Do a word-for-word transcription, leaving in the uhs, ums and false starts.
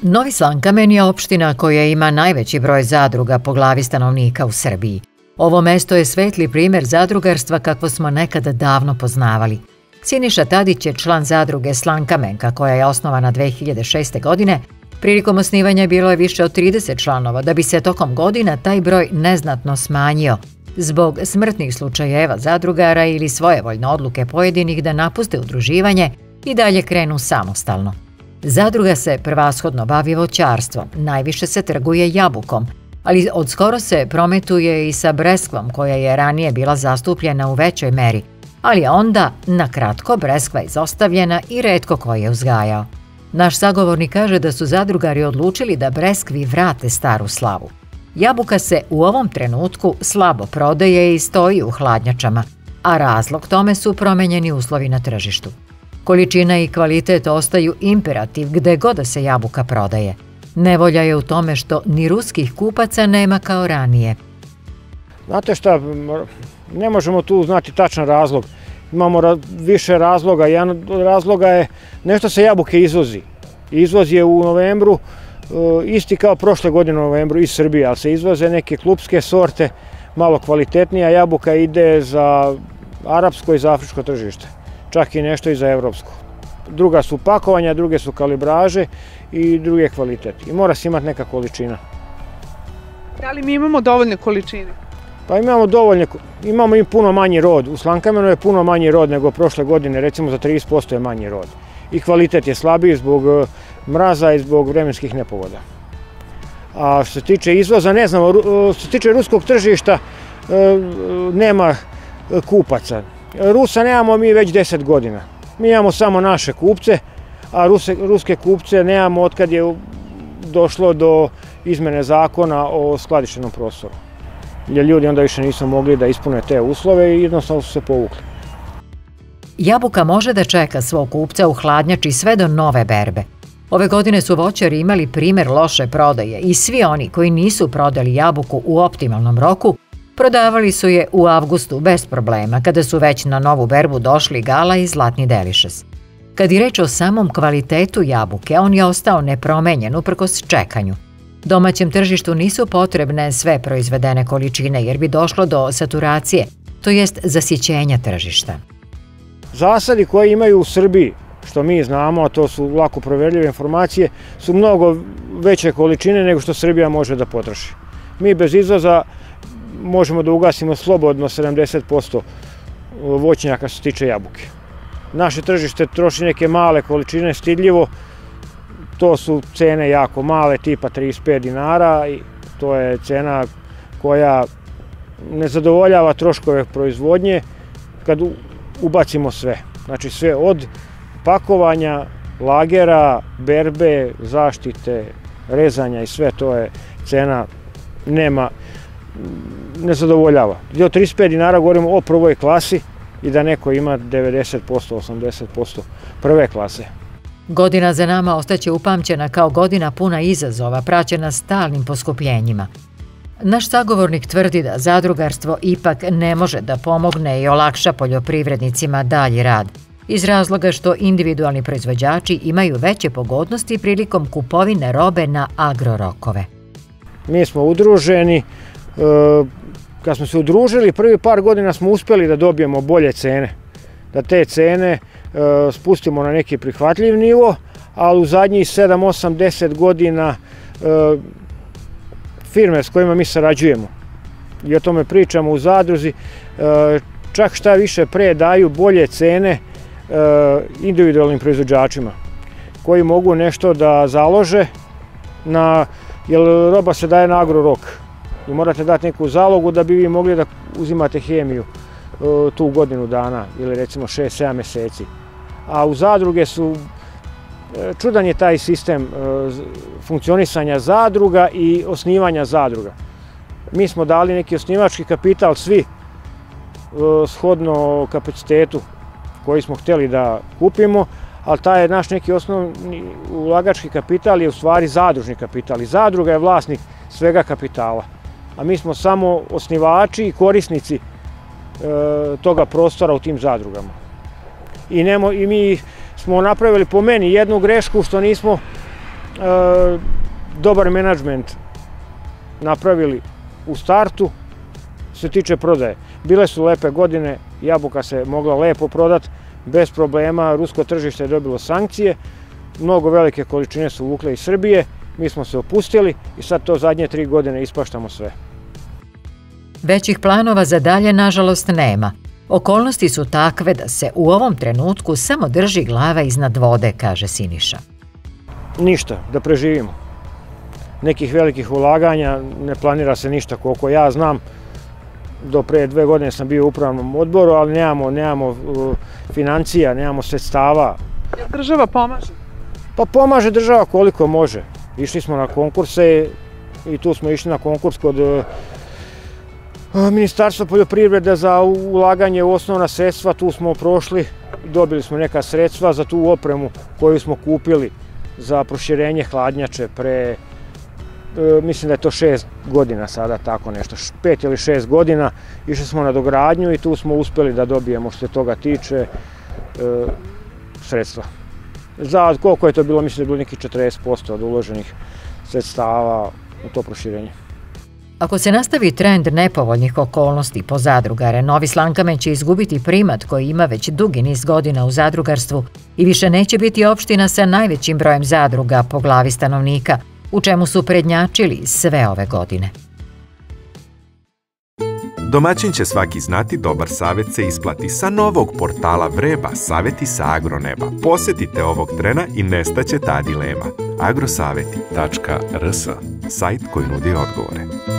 Novi Slankamen je opština koja ima najveći broj zadruga po glavi stanovnika u Srbiji. Ovo mesto je svetli primer zadrugarstva kakvo smo nekada davno poznavali. Siniša Tadić je član zadruge Slankamenka koja je osnovana dve hiljade šeste. godine. Prilikom osnivanja bilo je više od trideset članova, da bi se tokom godina taj broj neznatno smanjio zbog smrtnih slučajeva zadrugara ili svojevoljne odluke pojedinih da napuste udruživanje i dalje krenu samostalno. Zadruga se prevashodno bavi voćarstvom, najviše se trguje jabukom, ali od skoro se prometuje i sa breskvom koja je ranije bila zastupljena u većoj meri, ali je onda, na kratko, breskva izostavljena i retko ko je uzgajao. Naš sagovornik kaže da su zadrugari odlučili da breskvi vrate staru slavu. Jabuka se u ovom trenutku slabo prodaje i stoji u hladnjačama, a razlog tome su promenjeni uslovi na tržištu. Količina i kvalitet ostaju imperativ gde god da se jabuka prodaje. Nevolja je u tome što ni ruskih kupaca nema kao ranije. Znate šta, ne možemo tu znati tačan razlog. Imamo više razloga. Jedan od razloga je nešto se jabuke izvozi. Izvoz je u novembru, isti kao prošle godine u novembru iz Srbije, ali se izvoze neke klupske sorte, malo kvalitetnija jabuka ide za arapsko i za afričko tržište. Čak i nešto i za evropsko. Druga su pakovanja, druge su kalibraže i druge kvalitete. I mora se imati neka količina. Da li mi imamo dovoljne količine? Pa imamo dovoljne, imamo i puno manji rod. U Slankamenu je puno manji rod nego prošle godine, recimo za trideset posto je manji rod. I kvalitet je slabiji zbog mraza i zbog vremenskih nepogoda. A što se tiče izvoza, ne znamo, što se tiče ruskog tržišta, nema kupaca. Rusa nemamo mi već deset godina. Mi imamo samo naše kupce, a ruske kupce nemamo otkad je došlo do izmene zakona o skladištenom prostoru. Jer ljudi onda više nisu mogli da ispune te uslove i jednostavno su se povukli. Jabuka može da čeka svog kupca u hladnjači sve do nove berbe. Ove godine su voćari imali primer loše prodaje i svi oni koji nisu prodali jabuku u optimalnom roku prodavali su je u avgustu bez problema, kada su već na novu berbu došli Gala i Zlatni Delišes. Kad je reč o samom kvalitetu jabuke, on je ostao nepromenjen uprkos čekanju. Domaćem tržištu nisu potrebne sve proizvedene količine jer bi došlo do saturacije, to jest zasićenja tržišta. Zasadi koje imaju u Srbiji, što mi znamo, a to su lako proverljive informacije, su mnogo veće količine nego što Srbija može da potroši. Mi bez izvoza možemo da ugasimo slobodno sedamdeset posto voćnjaka što se tiče jabuke. Naše tržište troši neke male količine stidljivo, to su cene jako male, tipa trideset pet dinara i to je cena koja ne zadovoljava troškove proizvodnje kad ubacimo sve. Znači sve od pakovanja, lagera, berbe, zaštite, rezanja i sve to je cena nema, ne zadovoljava. Gdje od trideset pet dinara govorimo o prvoj klasi i da neko ima devedeset posto, osamdeset posto prve klase. Godina za nama ostaće upamćena kao godina puna izazova, praćena stalnim poskupljenjima. Naš sagovornik tvrdi da zadrugarstvo ipak ne može da pomogne i olakša poljoprivrednicima dalji rad, iz razloga što individualni proizvođači imaju veće pogodnosti prilikom kupovine robe na agrorokove. Mi smo udruženi, kad smo se udružili, prvi par godina smo uspjeli da dobijemo bolje cene, da te cene spustimo na neki prihvatljiv nivo, ali u zadnjih sedam, osam, deset godina firme s kojima mi sarađujemo i o tome pričamo u zadruzi, čak šta više pre daju bolje cene individualnim proizvođačima koji mogu nešto da založe, jer roba se daje na agrorok i morate dati neku zalogu da bi vi mogli da uzimate hemiju tu godinu dana ili recimo šest sedam meseci. A u zadruge su, čudan je taj sistem funkcionisanja zadruga i osnivanja zadruga. Mi smo dali neki osnivački kapital svi shodno kapacitetu koji smo htjeli da kupimo, ali taj naš neki osnovni ulagački kapital je u stvari zadružni kapital i zadruga je vlasnik svega kapitala. A mi smo samo osnivači i korisnici toga prostora u tim zadrugama. I mi smo napravili po meni jednu grešku što nismo dobar menadžment napravili u startu, se tiče prodaje. Bile su lepe godine, jabuka se mogla lepo prodati, bez problema, rusko tržište je dobilo sankcije, mnogo velike količine su vukle iz Srbije, mi smo se opustili i sad to zadnje tri godine ispaštamo sve. Većih planova za dalje, nažalost, nema. Okolnosti su takve da se u ovom trenutku samo drži glava iznad vode, kaže Siniša. Ništa, da preživimo. Nekih velikih ulaganja, ne planira se ništa koliko ja znam. Do pre dve godine sam bio u upravnom odboru, ali nemamo, nemamo financija, nemamo sredstava. Država pomaže? Pa pomaže država koliko može. Išli smo na konkurse i tu smo išli na konkurs kod Ministarstva poljoprivrede za ulaganje u osnovna sredstva. Tu smo prošli, dobili smo neka sredstva za tu opremu koju smo kupili za proširenje hladnjače pre, mislim da je to šest godina sada, tako nešto, pet ili šest godina. Išli smo na dogradnju i tu smo uspeli da dobijemo, što se toga tiče, sredstva. Za koliko je to bilo, mislim da je bilo nekih četrdeset posto od uloženih sredstava u to proširenje. Ako se nastavi trend nepovoljnih okolnosti po zadrugare, Novi Slankamen će izgubiti primat koji ima već dugi niz godina u zadrugarstvu i više neće biti opština sa najvećim brojem zadruga po glavi stanovnika, u čemu su prednjačili sve ove godine. Domaćin će svaki znati, dobar savjet se isplati. Sa novog portala Vreba, savjeti sa agroneba. Posjetite ovog trena i nestaće ta dilema. agrosaveti tačka rs, sajt koji nudi odgovore.